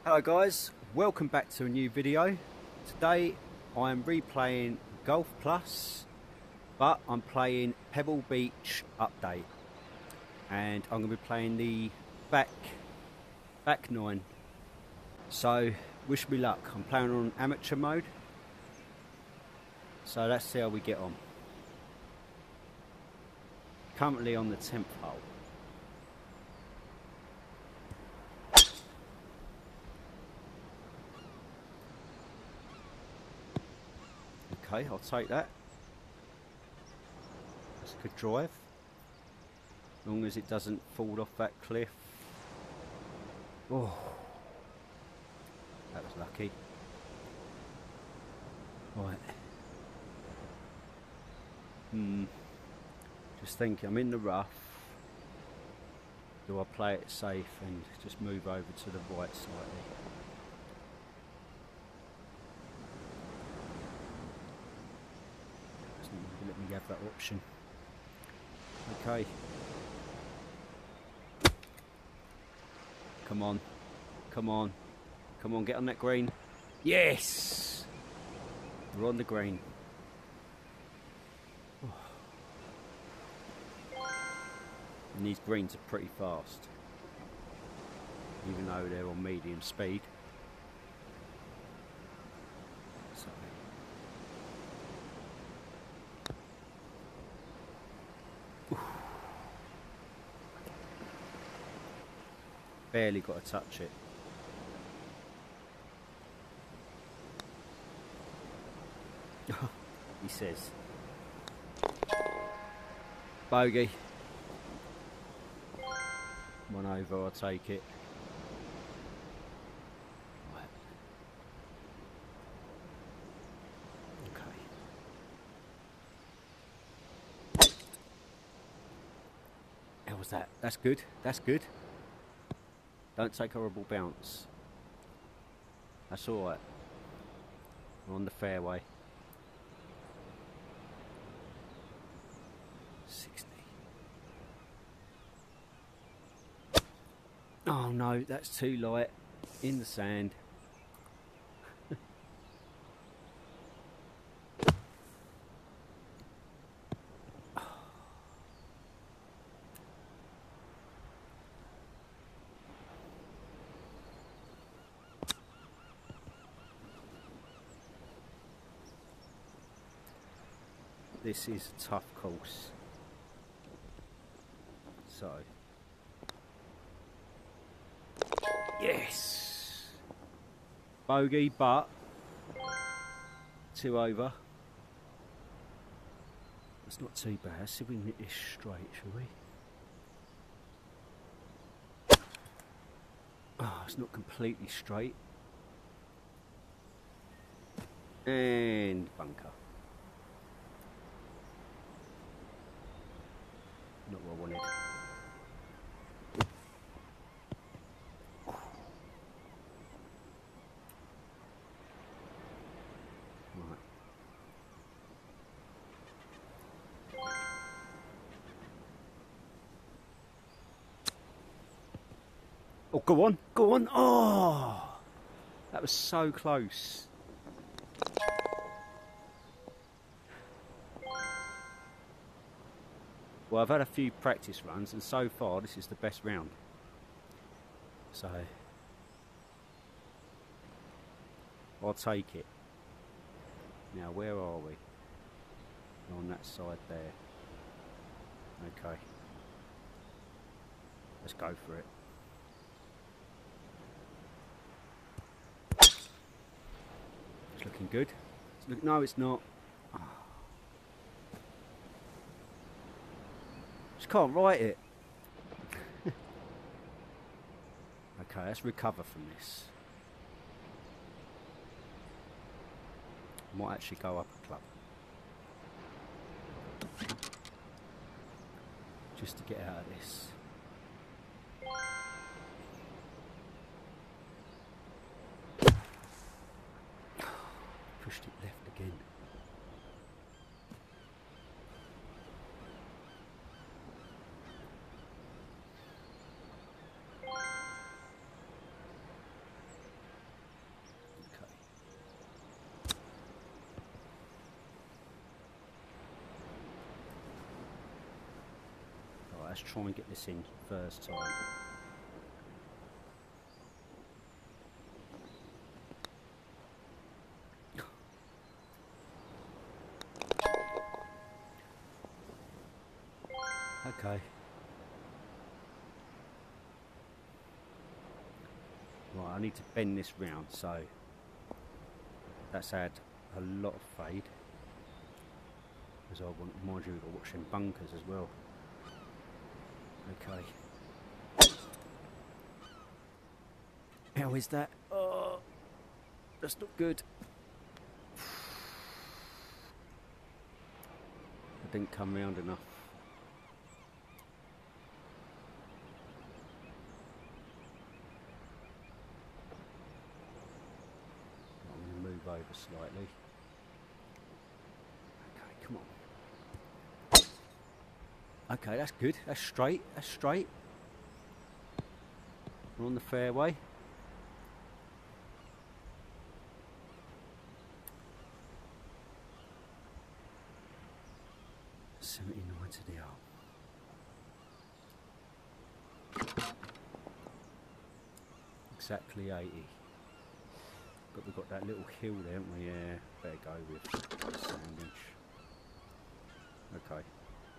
Hello guys, welcome back to a new video. Today I am replaying Golf Plus, but I'm playing Pebble Beach Update, and I'm going to be playing the back 9. So wish me luck. I'm playing on amateur mode, so let's see how we get on. Currently on the 10th hole. Okay, I'll take that. That's a good drive. As long as it doesn't fall off that cliff. Oh, that was lucky. Right. Just thinking, I'm in the rough. Do I play it safe and just move over to the right slightly? Let me have that option. Okay. Come on. Come on. Come on, get on that green. Yes! We're on the green. And these greens are pretty fast, even though they're on medium speed. So. Barely got to touch it. He says. Bogey. One over, I'll take it. Right. Okay. How was that? That's good. That's good. Don't take a horrible bounce. That's alright. We're on the fairway. 60. Oh no, that's too light. In the sand. This is a tough course. So. Yes! Bogey, but 2 over. That's not too bad. Let's see if we can hit this straight, shall we? Oh, it's not completely straight. And bunker. Not what I wanted. Right. Oh, go on, go on. Oh, that was so close. Well, I've had a few practice runs, and so far this is the best round. So I'll take it. Now, where are we? We're on that side there. Okay. Let's go for it. It's looking good. No, it's not. Oh. Just can't write it. Okay, let's recover from this. Might actually go up a club. Just to get out of this. Pushed it left again. let's try and get this in first time. Okay. Right, I need to bend this round, so that's had a lot of fade. Because I want, mind you, to watch them bunkers as well. Okay. How is that? Oh, that's not good. I didn't come round enough. I'm going to move over slightly. Okay, come on. Okay, that's good. That's straight. That's straight. We're on the fairway. To the hole. Exactly 80. But we've got that little hill there, haven't we? Yeah, better go with sandwich. Okay.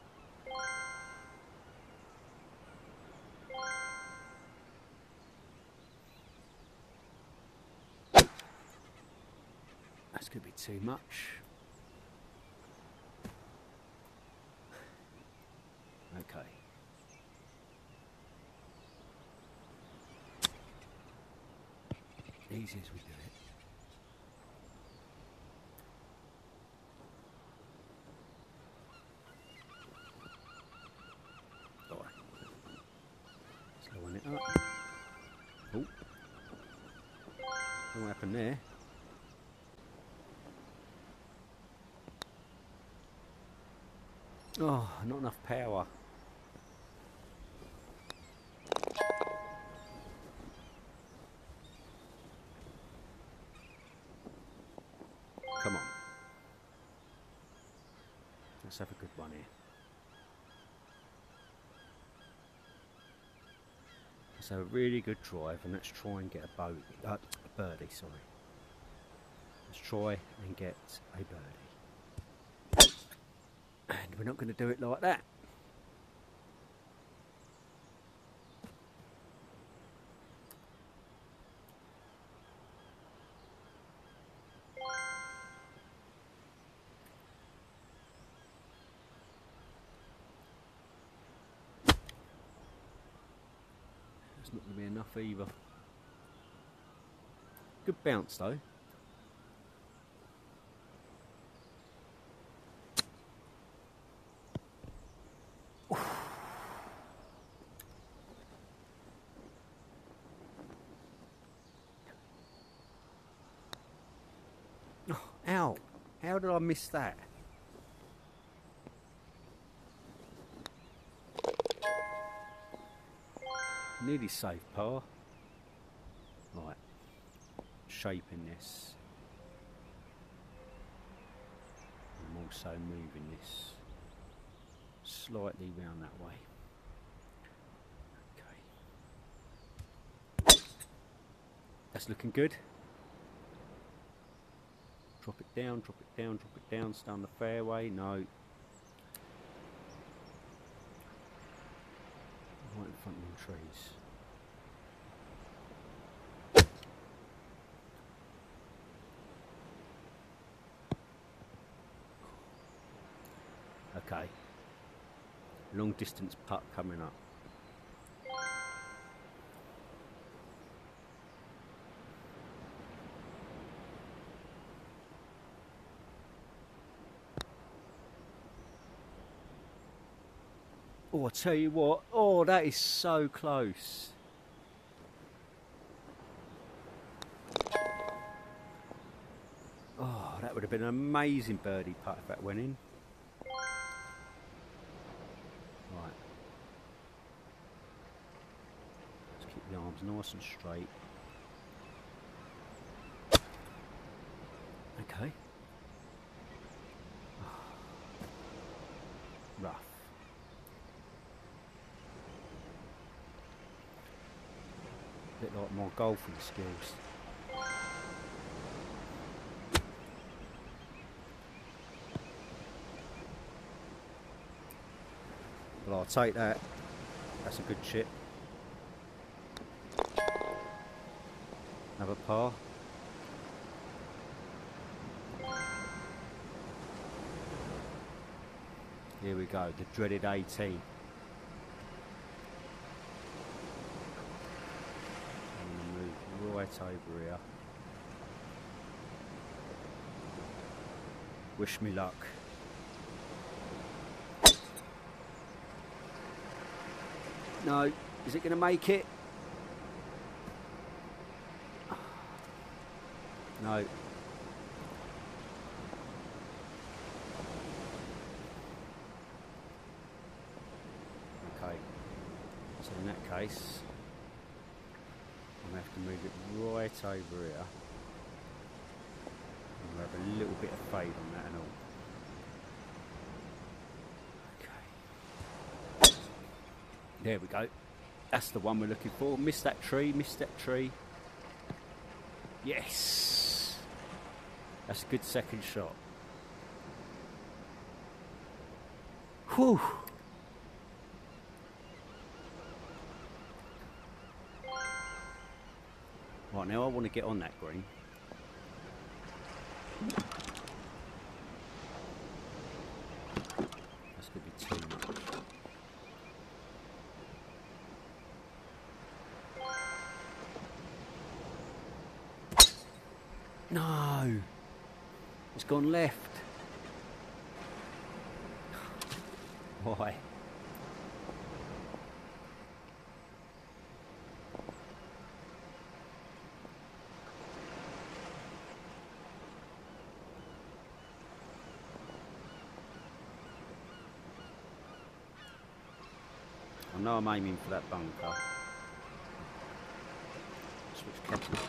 That's going to be too much. Okay. Easy as we do it. All right. Slowing it up. Oh. What happened there? Oh, not enough power. Come on. Let's have a good one here. Let's have a really good drive and let's try and get a birdie, sorry. Let's try and get a birdie. And we're not going to do it like that. It's not going to be enough either. Good bounce though. Oh, ow! How did I miss that? Nearly safe par. Right. Shaping this. I'm also moving this slightly round that way. Okay. That's looking good. Drop it down, drop it down, drop it down, stay on the fairway. No. Right in front of them trees. Okay. Long distance putt coming up. Oh, I tell you what. Oh, that is so close. Oh, that would have been an amazing birdie putt if that went in. Right. Let's keep the arms nice and straight. Okay. Rough. Get like more golfing skills. Well, I'll take that. That's a good chip. Another par. Here we go, the dreaded 18. I'm going to move right over here. Wish me luck. No, is it going to make it? No. Okay. So in that case, I'm going to have to move it right over here. And we'll have a little bit of fade on that and all. There we go. That's the one we're looking for. Missed that tree, missed that tree. Yes! That's a good second shot. Whew! Right, now I want to get on that green. That's going to be too much. No, it's gone left. Why? I know I'm aiming for that bunker. Switch catches.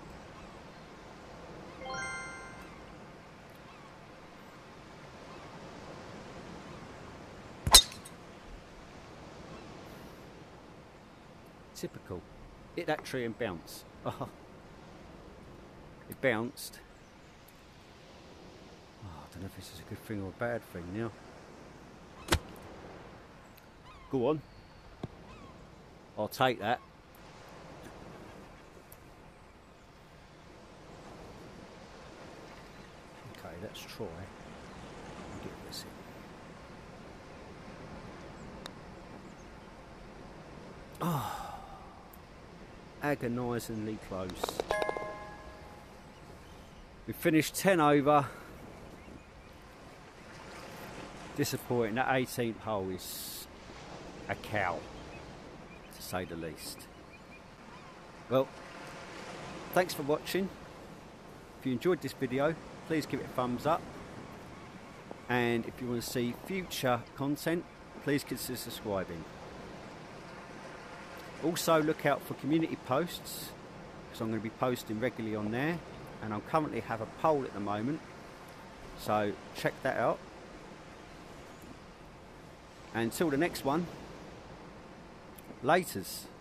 Typical. Hit that tree and bounce. Oh. It bounced. Oh, I don't know if this is a good thing or a bad thing now. Go on. I'll take that. Okay, let's try and get this in. Oh. Agonisingly close. We finished 10 over. Disappointing. That 18th hole is a cow, to say the least. Well, thanks for watching. If you enjoyed this video, please give it a thumbs up. And if you want to see future content, please consider subscribing. Also look out for community posts, because I'm going to be posting regularly on there, and I currently have a poll at the moment, so check that out. And until the next one, laters.